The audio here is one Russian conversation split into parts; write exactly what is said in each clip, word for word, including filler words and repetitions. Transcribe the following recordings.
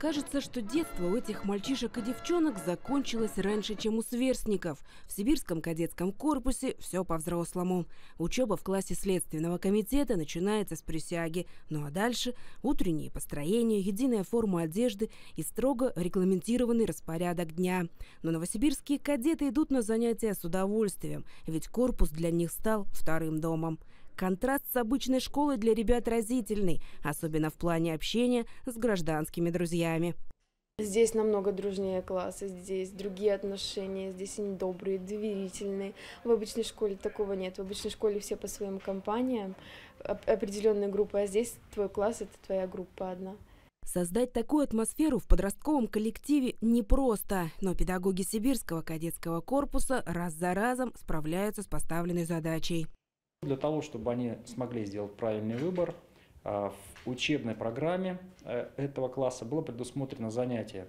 Кажется, что детство у этих мальчишек и девчонок закончилось раньше, чем у сверстников. В сибирском кадетском корпусе все по-взрослому. Учеба в классе Следственного комитета начинается с присяги. Ну а дальше утренние построения, единая форма одежды и строго регламентированный распорядок дня. Но новосибирские кадеты идут на занятия с удовольствием, ведь корпус для них стал вторым домом. Контраст с обычной школой для ребят разительный, особенно в плане общения с гражданскими друзьями. Здесь намного дружнее класса, здесь другие отношения, здесь они добрые, доверительные. В обычной школе такого нет. В обычной школе все по своим компаниям, определенная группа, а здесь твой класс – это твоя группа одна. Создать такую атмосферу в подростковом коллективе непросто, но педагоги Сибирского кадетского корпуса раз за разом справляются с поставленной задачей. Для того, чтобы они смогли сделать правильный выбор, в учебной программе этого класса было предусмотрено занятие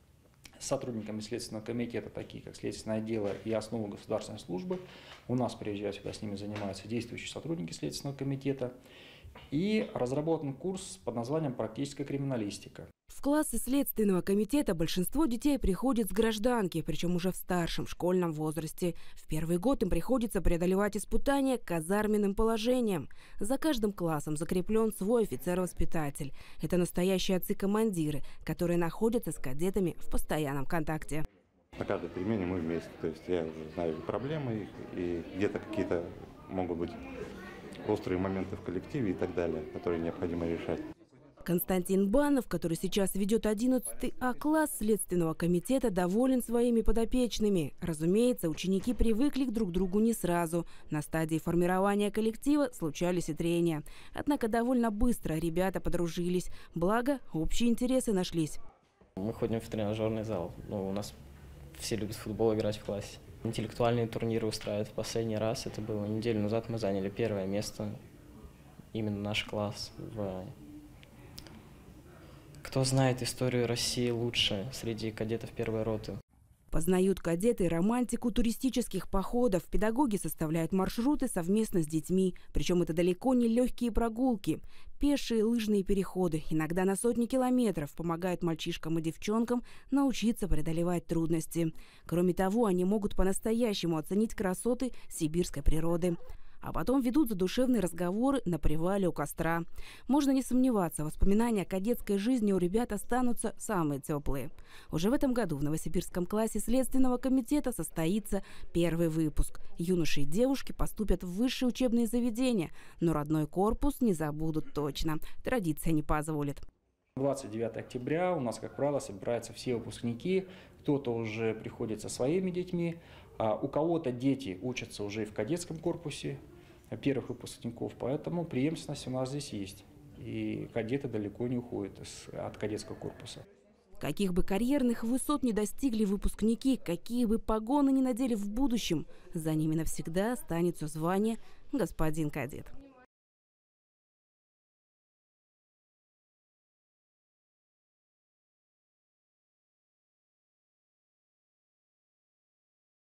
с сотрудниками Следственного комитета, такие как Следственное дело и основы государственной службы. У нас приезжают сюда, с ними занимаются действующие сотрудники Следственного комитета. И разработан курс под названием «Практическая криминалистика». В классы Следственного комитета большинство детей приходит с гражданки, причем уже в старшем школьном возрасте. В первый год им приходится преодолевать испытания казарменным положением. За каждым классом закреплен свой офицер-воспитатель. Это настоящие отцы-командиры, которые находятся с кадетами в постоянном контакте. На каждой перемене мы вместе, то есть я уже знаю проблемы, и где-то какие-то могут быть острые моменты в коллективе и так далее, которые необходимо решать. Константин Банов, который сейчас ведет одиннадцатый А класс Следственного комитета, доволен своими подопечными. Разумеется, ученики привыкли к друг другу не сразу. На стадии формирования коллектива случались и трения. Однако довольно быстро ребята подружились. Благо, общие интересы нашлись. Мы ходим в тренажерный зал. Ну, у нас все любят в футбол играть в классе. Интеллектуальные турниры устраивают в последний раз. Это было неделю назад. Мы заняли первое место. Именно наш класс. В... Кто знает историю России лучше среди кадетов первой роты? Познают кадеты романтику туристических походов. Педагоги составляют маршруты совместно с детьми. Причем это далеко не легкие прогулки. Пешие лыжные переходы, иногда на сотни километров, помогают мальчишкам и девчонкам научиться преодолевать трудности. Кроме того, они могут по-настоящему оценить красоты сибирской природы. А потом ведут задушевные разговоры на привале у костра. Можно не сомневаться, воспоминания о кадетской жизни у ребят останутся самые теплые. Уже в этом году в новосибирском классе Следственного комитета состоится первый выпуск. Юноши и девушки поступят в высшие учебные заведения, но родной корпус не забудут точно. Традиция не позволит. двадцать девятого октября у нас, как правило, собираются все выпускники. Кто-то уже приходит со своими детьми, а у кого-то дети учатся уже и в кадетском корпусе первых выпускников, поэтому преемственность у нас здесь есть. И кадеты далеко не уходят от кадетского корпуса. Каких бы карьерных высот не достигли выпускники, какие бы погоны не надели в будущем, за ними навсегда останется звание «господин кадет».